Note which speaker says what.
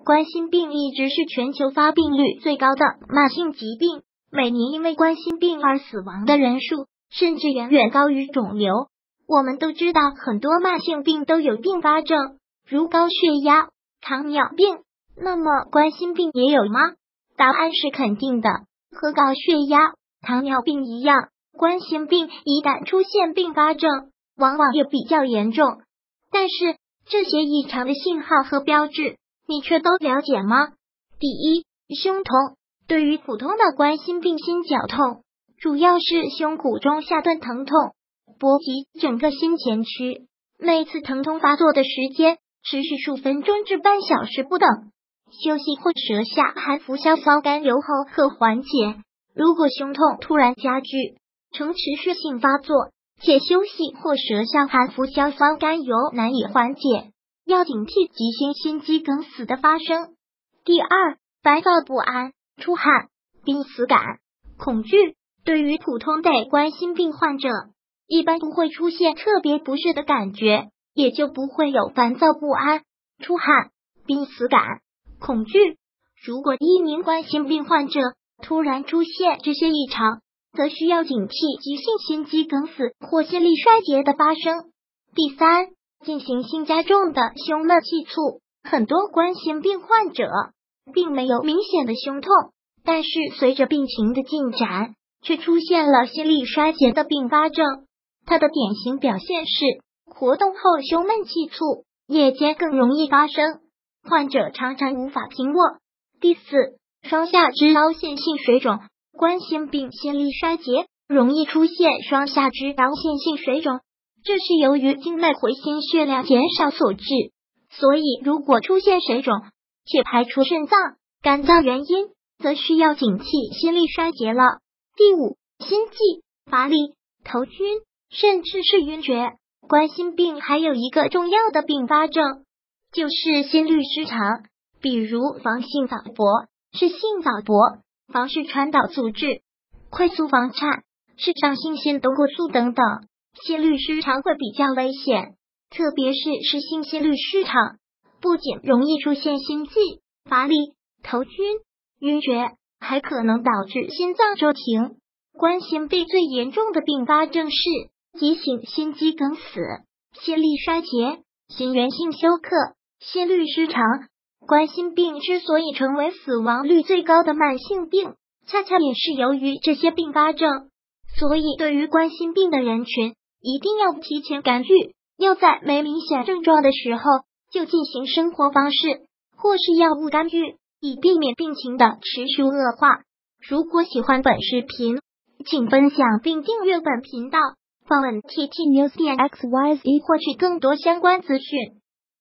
Speaker 1: 冠心病一直是全球发病率最高的慢性疾病，每年因为冠心病而死亡的人数甚至远远高于肿瘤。我们都知道很多慢性病都有并发症，如高血压、糖尿病，那么冠心病也有吗？答案是肯定的，和高血压、糖尿病一样，冠心病一旦出现并发症，往往也比较严重。但是这些异常的信号和标志，你却都了解吗？第一，胸痛。对于普通的冠心病心绞痛，主要是胸骨中下段疼痛，波及整个心前区，每次疼痛发作的时间持续数分钟至半小时不等，休息或舌下含服硝酸甘油后可缓解。如果胸痛突然加剧，呈持续性发作，且休息或舌下含服硝酸甘油难以缓解，要警惕急性心肌梗死的发生。第二，烦躁不安、出汗、濒死感、恐惧。对于普通的冠心病患者，一般不会出现特别不适的感觉，也就不会有烦躁不安、出汗、濒死感、恐惧。如果一名冠心病患者突然出现这些异常，则需要警惕急性心肌梗死或心力衰竭的发生。第三，进行性加重的胸闷气促。很多冠心病患者并没有明显的胸痛，但是随着病情的进展，却出现了心力衰竭的并发症。它的典型表现是活动后胸闷气促，夜间更容易发生，患者常常无法平卧。第四，双下肢凹陷性水肿。冠心病心力衰竭容易出现双下肢凹陷性水肿，这是由于静脉回心血量减少所致。所以如果出现水肿且排除肾脏、肝脏原因，则需要警惕心力衰竭了。第五，心悸、乏力、头晕，甚至是晕厥。冠心病还有一个重要的并发症，就是心律失常，比如房性早搏、室性早搏、房室传导阻滞、快速房颤、室上性心动过速等等。心律失常会比较危险，特别是室性心律失常，不仅容易出现心悸、乏力、头晕、晕厥，还可能导致心脏骤停。冠心病最严重的并发症是急性心肌梗死、心力衰竭、心源性休克、心律失常。冠心病之所以成为死亡率最高的慢性病，恰恰也是由于这些并发症。所以对于冠心病的人群，一定要提前干预，要在没明显症状的时候就进行生活方式或是药物干预，以避免病情的持续恶化。如果喜欢本视频，请分享并订阅本频道，访问 ttnews.xyz 获取更多相关资讯。